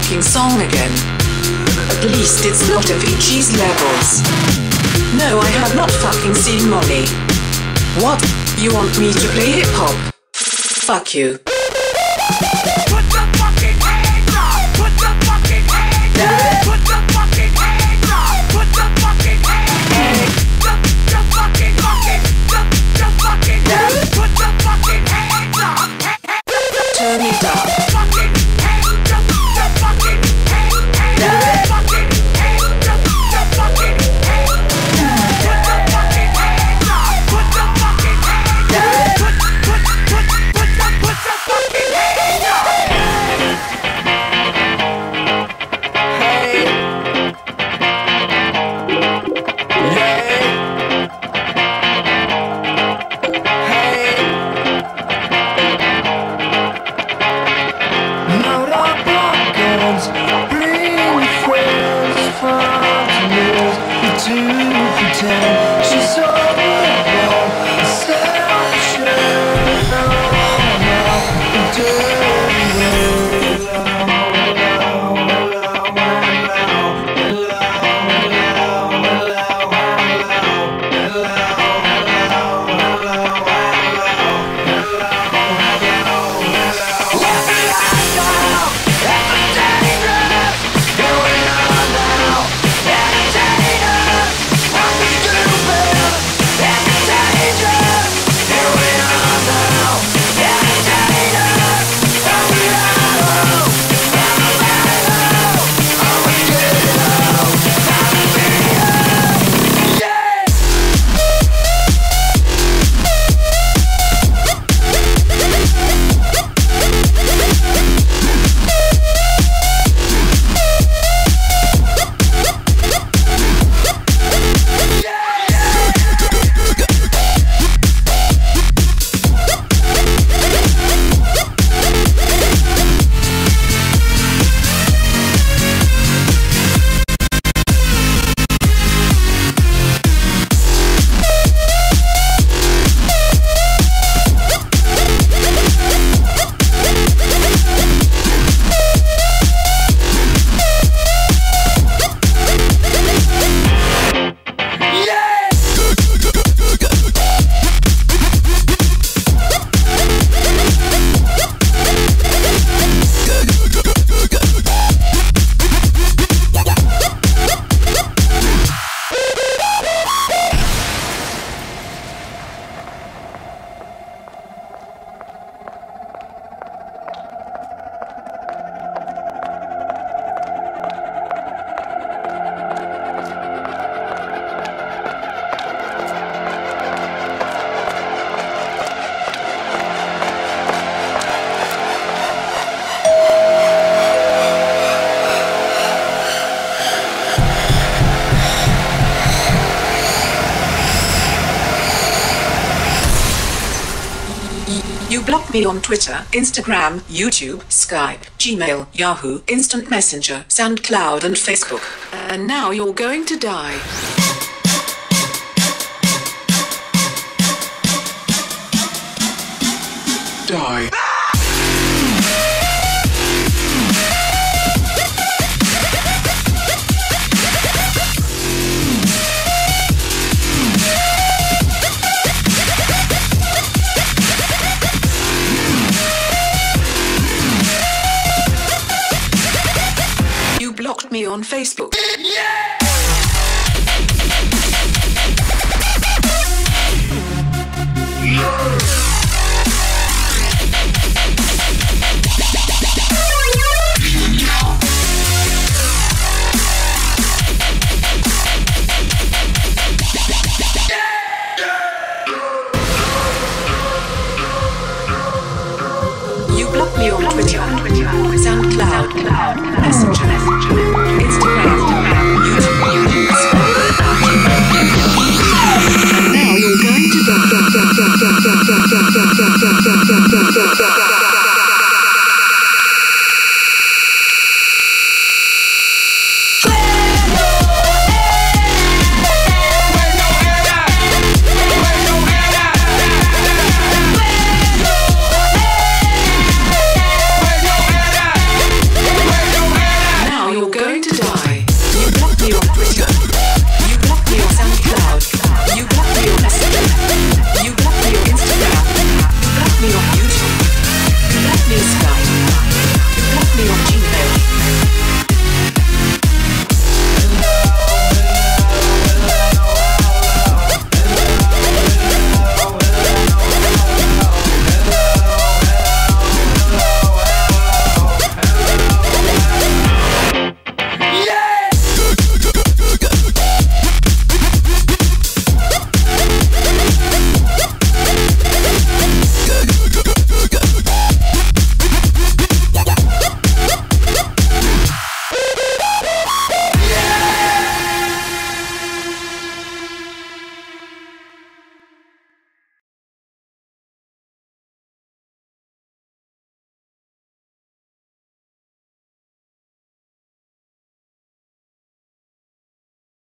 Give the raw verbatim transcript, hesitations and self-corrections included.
fucking song again. At least it's not Avicii's levels. No, I have not fucking seen Molly. What? You want me to play hip hop? Fuck you. Put the fucking hands up! Put the fucking hands up! Put the fucking hands up! Put the fucking hands up! The fucking fucking the the fucking put the fucking hands up! Turn it up. Fucking hands up! The fucking hands hands fucking hands up! The fucking hands put the fucking hands up! Put the fucking hands up! Put put put put the put the fucking hands up! Me on Twitter, Instagram, YouTube, Skype, Gmail, Yahoo, Instant Messenger, SoundCloud and Facebook. And now you're going to die. Die. Me on Facebook. Yeah! Yeah!